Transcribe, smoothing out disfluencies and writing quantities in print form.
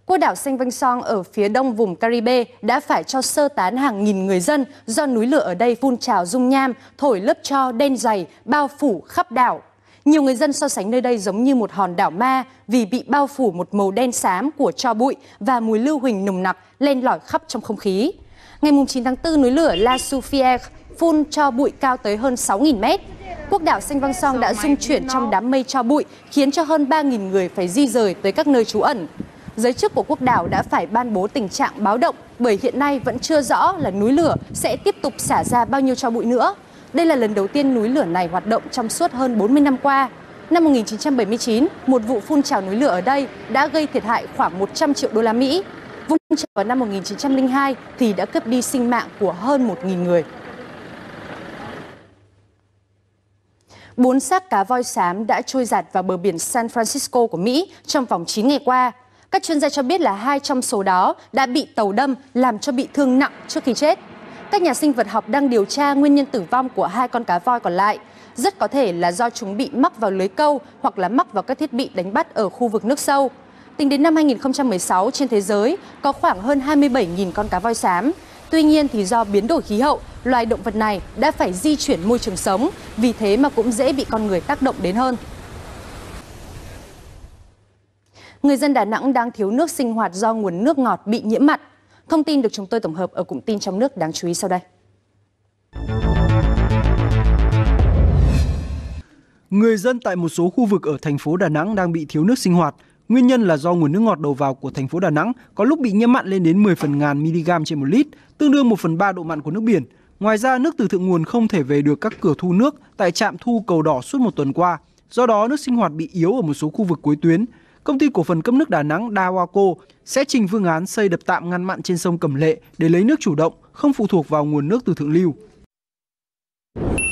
Quốc đảo Saint Vincent ở phía đông vùng Caribe đã phải cho sơ tán hàng nghìn người dân do núi lửa ở đây phun trào dung nham, thổi lớp tro đen dày, bao phủ khắp đảo. Nhiều người dân so sánh nơi đây giống như một hòn đảo ma vì bị bao phủ một màu đen xám của tro bụi và mùi lưu huỳnh nồng nặc len lỏi khắp trong không khí. Ngày 9 tháng 4, núi lửa La Soufrière phun tro bụi cao tới hơn 6.000 mét. Quốc đảo Saint Vincent đã rung chuyển trong đám mây tro bụi, khiến cho hơn 3.000 người phải di rời tới các nơi trú ẩn. Giới chức của quốc đảo đã phải ban bố tình trạng báo động bởi hiện nay vẫn chưa rõ là núi lửa sẽ tiếp tục xả ra bao nhiêu tro bụi nữa. Đây là lần đầu tiên núi lửa này hoạt động trong suốt hơn 40 năm qua. Năm 1979, một vụ phun trào núi lửa ở đây đã gây thiệt hại khoảng 100 triệu đô la Mỹ. Vụ phun trào vào năm 1902 thì đã cướp đi sinh mạng của hơn 1.000 người. 4 xác cá voi xám đã trôi dạt vào bờ biển San Francisco của Mỹ trong vòng 9 ngày qua. Các chuyên gia cho biết là 2 trong số đó đã bị tàu đâm làm cho bị thương nặng trước khi chết. Các nhà sinh vật học đang điều tra nguyên nhân tử vong của 2 con cá voi còn lại. Rất có thể là do chúng bị mắc vào lưới câu hoặc là mắc vào các thiết bị đánh bắt ở khu vực nước sâu. Tính đến năm 2016, trên thế giới có khoảng hơn 27.000 con cá voi xám. Tuy nhiên thì do biến đổi khí hậu, loài động vật này đã phải di chuyển môi trường sống, vì thế mà cũng dễ bị con người tác động đến hơn. Người dân Đà Nẵng đang thiếu nước sinh hoạt do nguồn nước ngọt bị nhiễm mặn. Thông tin được chúng tôi tổng hợp ở cụm tin trong nước đáng chú ý sau đây. Người dân tại một số khu vực ở thành phố Đà Nẵng đang bị thiếu nước sinh hoạt. Nguyên nhân là do nguồn nước ngọt đầu vào của thành phố Đà Nẵng có lúc bị nhiễm mặn lên đến 10 phần ngàn mg trên 1 lít, tương đương 1/3 độ mặn của nước biển. Ngoài ra, nước từ thượng nguồn không thể về được các cửa thu nước tại trạm thu Cầu Đỏ suốt một tuần qua. Do đó, nước sinh hoạt bị yếu ở một số khu vực cuối tuyến. Công ty cổ phần cấp nước Đà Nẵng Dawako sẽ trình phương án xây đập tạm ngăn mặn trên sông Cẩm Lệ để lấy nước chủ động, không phụ thuộc vào nguồn nước từ thượng lưu.